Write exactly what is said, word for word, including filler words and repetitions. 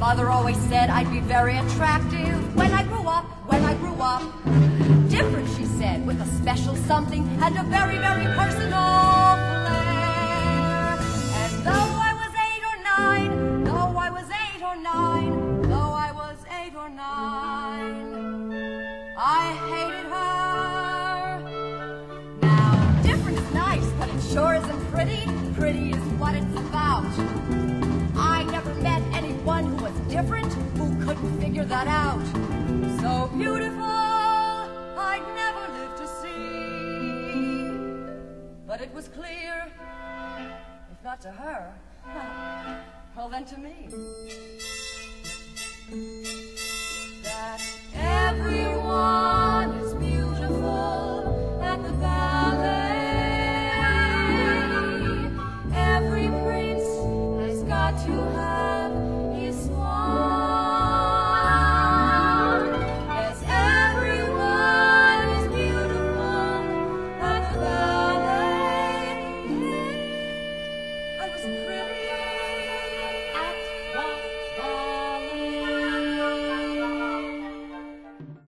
Mother always said I'd be very attractive when I grew up, when I grew up. Different, she said, with a special something and a very, very personal flair. And though I was eight or nine, though I was eight or nine, though I was eight or nine, I hated her. Now, different is nice, but it sure isn't pretty. Pretty is what it's about. I never met anyone who was different, who couldn't figure that out. So beautiful, I'd never live to see. But it was clear, if not to her, well then to me.